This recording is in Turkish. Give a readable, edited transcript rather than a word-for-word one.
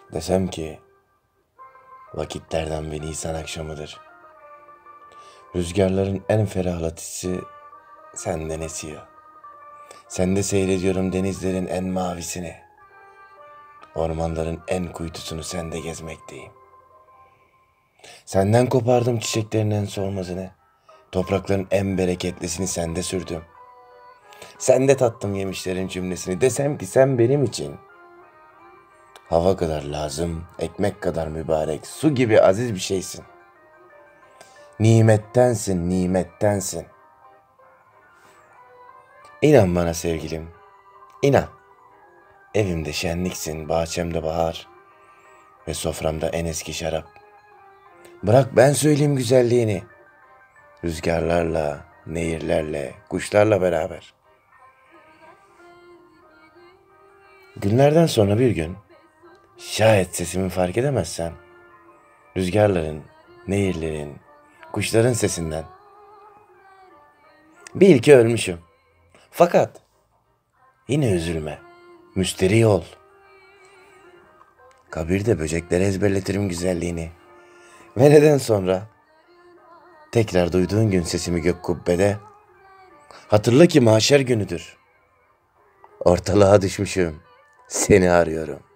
Desem ki vakitlerden bir Nisan akşamıdır. Rüzgarların en ferahlatıcısı senden esiyor. Sende seyrediyorum denizlerin en mavisini. Ormanların en kuytusunu sende gezmekteyim. Senden kopardım çiçeklerin en solmazını. Toprakların en bereketlisini sende sürdüm. Sende tattım yemişlerin cümlesini. Desem ki sen benim için hava kadar lazım, ekmek kadar mübarek, su gibi aziz bir şeysin. Nimettensin, nimettensin. İnan bana sevgilim, inan. Evimde şenliksin, bahçemde bahar ve soframda en eski şarap. Bırak ben söyleyeyim güzelliğini. Rüzgarlarla, nehirlerle, kuşlarla beraber. Günlerden sonra bir gün, şayet sesimi fark edemezsen, rüzgarların, nehirlerin, kuşların sesinden bil ki ölmüşüm. Fakat yine üzülme, müsterih ol. Kabirde böceklere ezberletirim güzelliğini. Ve neden sonra tekrar duyduğun gün sesimi gök kubbede, hatırla ki mahşer günüdür. Ortalığa düşmüşüm, seni arıyorum.